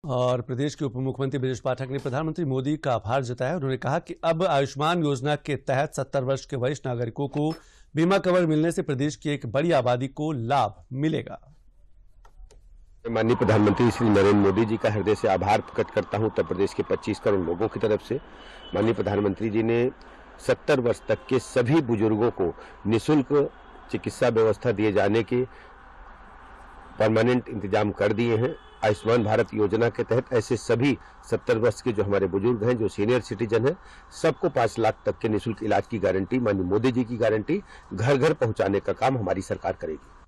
और प्रदेश के उप मुख्यमंत्री ब्रजेश पाठक ने प्रधानमंत्री मोदी का आभार जताया। उन्होंने कहा कि अब आयुष्मान योजना के तहत 70 वर्ष के वरिष्ठ नागरिकों को बीमा कवर मिलने से प्रदेश की एक बड़ी आबादी को लाभ मिलेगा। माननीय प्रधानमंत्री श्री नरेंद्र मोदी जी का हृदय से आभार प्रकट करता हूं उत्तर प्रदेश के 25 करोड़ लोगों की तरफ से। माननीय प्रधानमंत्री जी ने 70 वर्ष तक के सभी बुजुर्गों को निःशुल्क चिकित्सा व्यवस्था दिए जाने के परमानेंट इंतजाम कर दिए हैं। आयुष्मान भारत योजना के तहत ऐसे सभी 70 वर्ष के जो हमारे बुजुर्ग हैं, जो सीनियर सिटीजन हैं, सबको 5 लाख तक के निःशुल्क इलाज की गारंटी, माननीय मोदी जी की गारंटी घर घर पहुंचाने का काम हमारी सरकार करेगी।